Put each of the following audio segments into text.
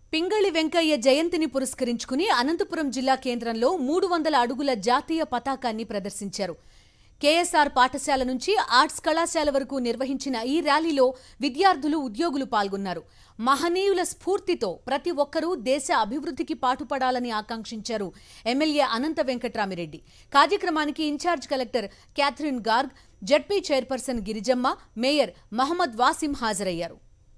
పింగళి వెంకయ్య జయంతిని పురస్కరించుకుని అనంతపురం జిల్లా కేంద్రంలో 300 అడుగుల జాతీయ పతాకాన్ని ప్రదర్శించారు. కేఎస్ఆర్ పాఠశాల నుంచి ఆర్ట్స్ కళాశాల వరకు నిర్వహించిన ఈ ర్యాలీలో విద్యార్థులు, ఉద్యోగులు పాల్గొన్నారు. మహనీయుల స్ఫూర్తితో ప్రతి ఒక్కరూ దేశ అభివృద్ధికి పాటుపడాలని ఆకాంక్షించారు ఎమ్మెల్యే అనంత వెంకట్రామిరెడ్డి. కార్యక్రమానికి incharge collector Catherine Garg, ZP chairperson Girijamma, mayor Mohammed Wasim హాజరయ్యారు.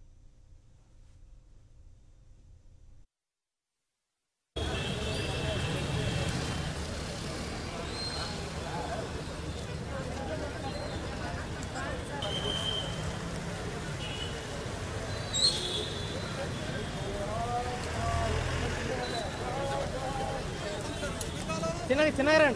చిన్నగా రండి.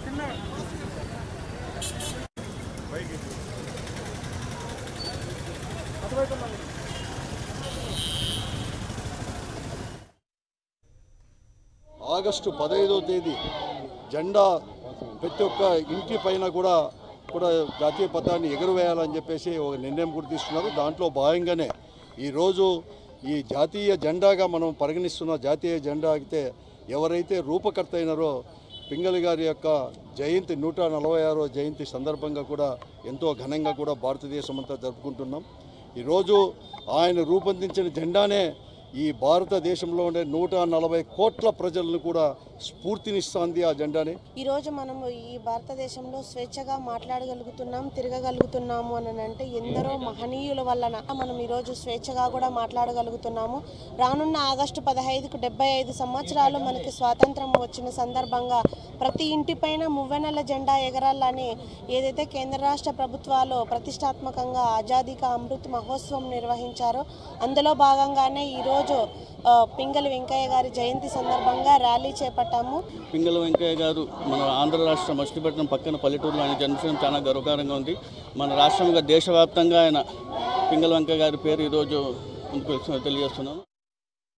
ఆగస్టు 15వ తేదీ జెండా ప్రతి ఒక్క ఇంటి పైన కూడా జాతీయ పతాన్ని ఎగురవేయాలని చెప్పేసి ఒక నిర్ణయం కూడా తీసుకున్నారు. దాంట్లో భాగంగానే ఈరోజు ఈ జాతీయ జెండాగా మనం పరిగణిస్తున్న జాతీయ జెండా అయితే ఎవరైతే రూపకర్త అయినారో పింగళి గారి యొక్క జయంతి 146వ జయంతి సందర్భంగా కూడా ఎంతో ఘనంగా కూడా భారతదేశం అంతా జరుపుకుంటున్నాం. ఈరోజు ఆయన రూపొందించిన జెండానే ఈ భారతదేశంలో ఉండే 140 కోట్ల ప్రజలను కూడా స్ఫూర్తినిస్తుంది ఆ జెండాని. ఈరోజు మనము ఈ భారతదేశంలో స్వేచ్ఛగా మాట్లాడగలుగుతున్నాం, తిరగగలుగుతున్నాము అని అంటే ఎందరో మహనీయుల వలన మనం ఈరోజు స్వేచ్ఛగా కూడా మాట్లాడగలుగుతున్నాము. రానున్న ఆగస్టు 15కు 75 సంవత్సరాలు మనకి స్వాతంత్రం వచ్చిన సందర్భంగా ప్రతి ఇంటిపైన మువ్వెన్నెల జెండా ఎగరాలని ఏదైతే కేంద్ర రాష్ట్ర ప్రభుత్వాలు ప్రతిష్టాత్మకంగా ఆజాదీ కా అమృత్ మహోత్సవం నిర్వహించారో అందులో భాగంగానే ఈరోజు పింగళి వెంకయ్య గారి జయంతి సందర్భంగా ర్యాలీ చేపట్టాము. పింగళి వెంకయ్య గారు మన ఆంధ్ర రాష్ట్రం మచిలీపట్నం పక్కన పల్లెటూరులో ఆయన జన్మించడం చాలా గర్వకారంగా ఉంది. మన రాష్ట్రంగా దేశవ్యాప్తంగా ఆయన పింగళి వెంకయ్య గారి పేరు ఈరోజు తెలియజేస్తున్నాను.